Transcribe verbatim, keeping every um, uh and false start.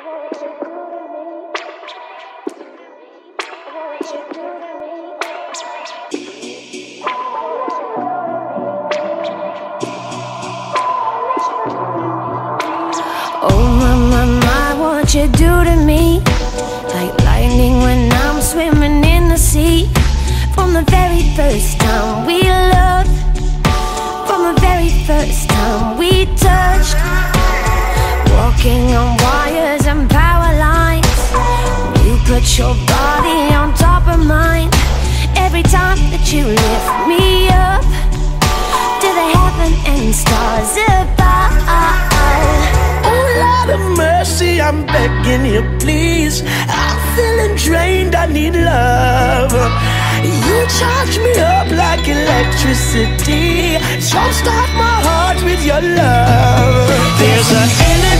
Oh my, my, my, what you do to me? Like lightning when I'm swimming in the sea. From the very first time we loved, from the very first time we touched, walking on wires and power lines. You put your body on top of mine. Every time that you lift me up to the heaven and stars above. Oh Lord of mercy, I'm begging you please. I'm feeling drained, I need love. You charge me up like electricity. Jumpstart my heart with your love. There's an